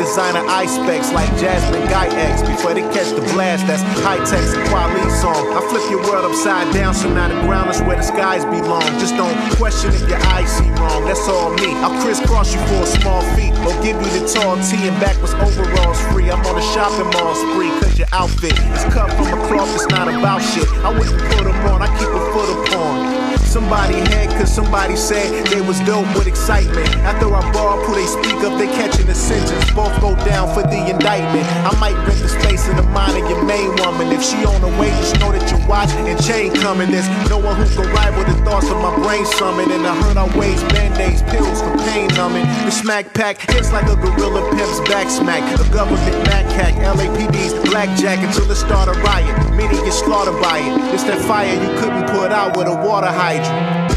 designer ice specs like Jasmine Guy X. Before they catch the blast, that's high-tech quality song. I flip your world upside down, so now the ground is where the skies belong. Just don't question if your eyes see wrong, that's all me. I'll crisscross you for a small fee, or give you the tall tee and backwards overalls free. I'm on a shopping mall spree, cause your outfit is cut from a cloth that's not about shit. I wouldn't put them on, I keep a foot upon somebody head, cause somebody said they was dope with excitement. After I bar, pull they speak up, they catching the sentence. Both go down for the indictment. I might rent the space in the mind of your main woman. If she on the way, just know that your watch and chain coming. There's no one who can rival the thoughts of my brain summon. And I heard our ways, band-aids, pills for pain numbing. The smack pack hits like a gorilla pimp's back smack. A government backhack, LAPD's blackjack until it start a riot. Many get slaughtered by it. It's that fire you couldn't put out with a water hydrant.